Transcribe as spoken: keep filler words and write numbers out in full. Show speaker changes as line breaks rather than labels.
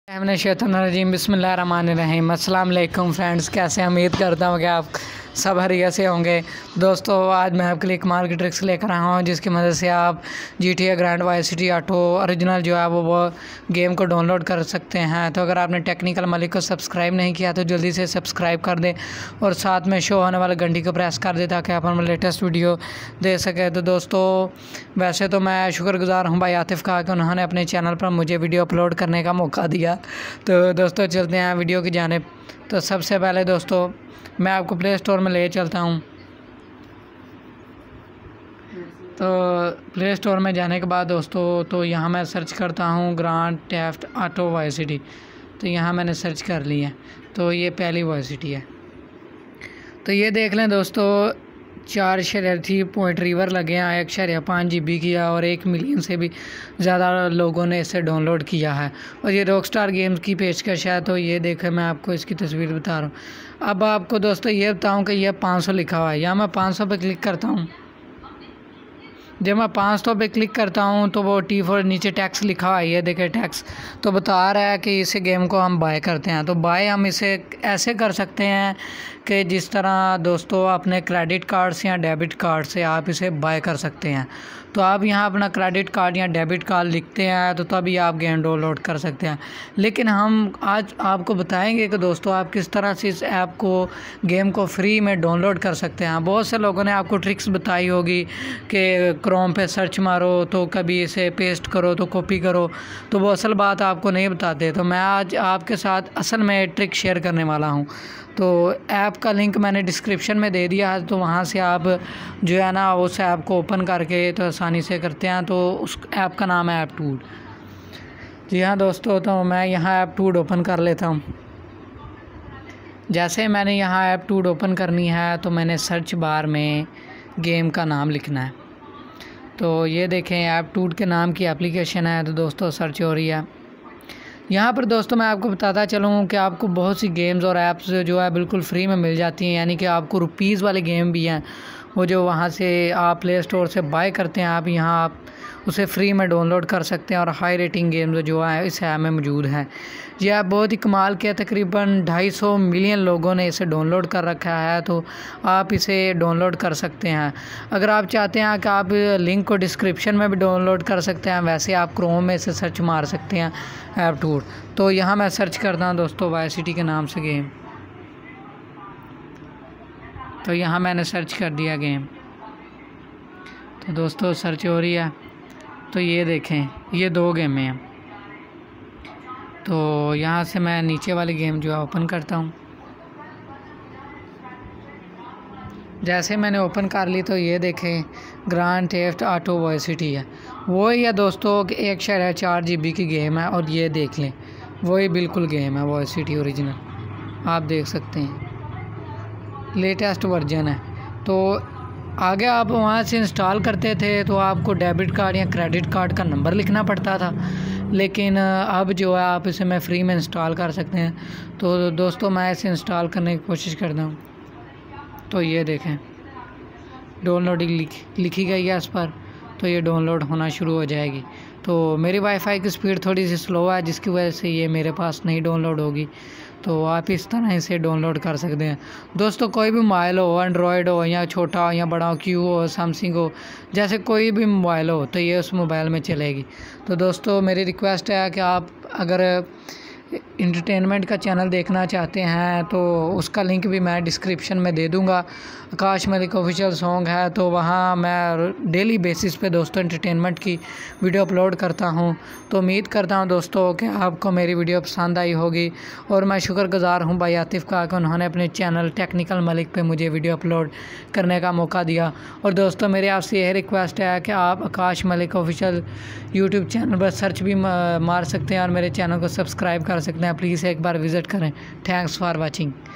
शैतानिर्रजीम बिस्मिल्लाहिर्रहमानिर्रहीम। अस्सलाम वालेकुम फ्रेंड्स, कैसे उम्मीद करता हूँ कि आप सब हरिया से होंगे। दोस्तों, आज मैं आपके लिए कमाल की ट्रिक्स लेकर आया हूँ जिसकी मदद से आप G T A Grand Vice City Auto original जो है वो वो गेम को डाउनलोड कर सकते हैं। तो अगर आपने टेक्निकल मलिक को सब्सक्राइब नहीं किया तो जल्दी से सब्सक्राइब कर दें और साथ में शो होने वाले घंटी को प्रेस कर दें ताकि आप हमें लेटेस्ट वीडियो दे सकें। तो दोस्तों, वैसे तो मैं शुक्रगुजार हूँ भाई आतिफ़ का कि उन्होंने अपने चैनल पर मुझे वीडियो अपलोड करने का मौका दिया। तो दोस्तों, चलते हैं वीडियो की जानिब। तो सबसे पहले दोस्तों मैं आपको प्ले स्टोर में ले चलता हूँ। तो प्ले स्टोर में जाने के बाद दोस्तों तो यहाँ मैं सर्च करता हूँ Grand Theft Auto Vice City. तो यहाँ मैंने सर्च कर लिया। तो ये पहली वाइस सिटी है। तो ये देख लें दोस्तों, चार शरारती पॉइंट रिवर लगे हैं, एक शरिया पाँच जी बी किया और एक मिलियन से भी ज़्यादा लोगों ने इसे डाउनलोड किया है और ये रॉकस्टार गेम्स की पेशकश है। तो ये देखें, मैं आपको इसकी तस्वीर बता रहा हूँ। अब आपको दोस्तों ये बताऊँ कि यह पाँच सौ लिखा हुआ है। यहाँ मैं पाँच सौ पे क्लिक करता हूँ। जब मैं पाँच सौ पे क्लिक करता हूँ तो वो टी फोर नीचे टैक्स लिखा हुआ है, ये देखें टैक्स। तो बता रहा है कि इस गेम को हम बाय करते हैं। तो बाय हम इसे ऐसे कर सकते हैं कि जिस तरह दोस्तों अपने क्रेडिट कार्ड से या डेबिट कार्ड से आप इसे बाय कर सकते हैं। तो आप यहाँ अपना क्रेडिट कार्ड या डेबिट कार्ड लिखते हैं तो तभी आप गेम डाउनलोड कर सकते हैं। लेकिन हम आज आपको बताएंगे कि दोस्तों आप किस तरह से इस ऐप को गेम को फ्री में डाउनलोड कर सकते हैं। बहुत से लोगों ने आपको ट्रिक्स बताई होगी कि क्रोम पे सर्च मारो तो कभी इसे पेस्ट करो तो कॉपी करो, तो वो असल बात आपको नहीं बताते। तो मैं आज आपके साथ असल में ट्रिक शेयर करने वाला हूँ। तो ऐप का लिंक मैंने डिस्क्रिप्शन में दे दिया है, तो वहाँ से आप जो है ना उस ऐप को ओपन करके तो आसानी से करते हैं। तो उस ऐप का नाम है एप्टूड। जी हाँ दोस्तों, तो मैं यहाँ एप्टूड ओपन कर लेता हूँ। जैसे मैंने यहाँ एप्टूड ओपन करनी है तो मैंने सर्च बार में गेम का नाम लिखना है। तो ये देखें, एप्टूड के नाम की एप्लीकेशन है। तो दोस्तों सर्च हो रही है। यहाँ पर दोस्तों मैं आपको बताता चलूँ कि आपको बहुत सी गेम्स और ऐप्स जो है बिल्कुल फ्री में मिल जाती हैं, यानी कि आपको रुपीज़ वाले गेम भी हैं वो जो वहाँ से आप प्ले स्टोर से बाय करते हैं, आप यहाँ आप उसे फ्री में डाउनलोड कर सकते हैं। और हाई रेटिंग गेम्स जो है इस ऐप में मौजूद है। यह ऐप बहुत ही कमाल के, तकरीबन ढाई सौ मिलियन लोगों ने इसे डाउनलोड कर रखा है। तो आप इसे डाउनलोड कर सकते हैं। अगर आप चाहते हैं कि आप लिंक को डिस्क्रिप्शन में भी डाउनलोड कर सकते हैं, वैसे आप क्रोम में इसे सर्च मार सकते हैं एप्टूड। तो यहाँ मैं सर्च करता हूँ दोस्तों वाइस सिटी के नाम से गेम। तो यहाँ मैंने सर्च कर दिया गेम। तो दोस्तों सर्च हो रही है। तो ये देखें, ये दो गेमें हैं। तो यहाँ से मैं नीचे वाली गेम जो है ओपन करता हूँ। जैसे मैंने ओपन कर ली तो ये देखें Grand Theft Auto Vice City है। वही है दोस्तों कि एक शहर है, चार जी बी की गेम है। और ये देख लें, वही बिल्कुल गेम है वाइस सिटी ओरिजिनल, आप देख सकते हैं, लेटेस्ट वर्जन है। तो आगे आप वहाँ से इंस्टॉल करते थे तो आपको डेबिट कार्ड या क्रेडिट कार्ड का नंबर लिखना पड़ता था, लेकिन अब जो है आप इसे मैं फ्री में इंस्टॉल कर सकते हैं। तो दोस्तों मैं इसे इंस्टॉल करने की कोशिश करता हूँ। तो ये देखें, डाउनलोडिंग लिख, लिखी गई है इस पर। तो ये डाउनलोड होना शुरू हो जाएगी। तो मेरी वाईफाई की स्पीड थोड़ी सी स्लो है जिसकी वजह से ये मेरे पास नहीं डाउनलोड होगी। तो आप इस तरह इसे डाउनलोड कर सकते हैं। दोस्तों कोई भी मोबाइल हो, एंड्रॉयड हो या छोटा हो या बड़ा हो, क्यू हो, सैमसंग हो, जैसे कोई भी मोबाइल हो तो ये उस मोबाइल में चलेगी। तो दोस्तों मेरी रिक्वेस्ट है कि आप अगर इंटरटेनमेंट का चैनल देखना चाहते हैं तो उसका लिंक भी मैं डिस्क्रिप्शन में दे दूंगा। आकाश मलिक ऑफिशियल सॉन्ग है, तो वहाँ मैं डेली बेसिस पे दोस्तों इंटरटेनमेंट की वीडियो अपलोड करता हूँ। तो उम्मीद करता हूँ दोस्तों कि आपको मेरी वीडियो पसंद आई होगी। और मैं शुक्रगुजार हूँ भाई आतिफ़ का कि उन्होंने अपने चैनल टेक्निकल मलिक पे मुझे वीडियो अपलोड करने का मौका दिया। और दोस्तों मेरी आपसे यह रिक्वेस्ट है कि आप Akash Malik official YouTube channel पर सर्च भी मार सकते हैं और मेरे चैनल को सब्सक्राइब कर सकते हैं। प्लीज़ एक बार विज़िट करें। Thanks for watching.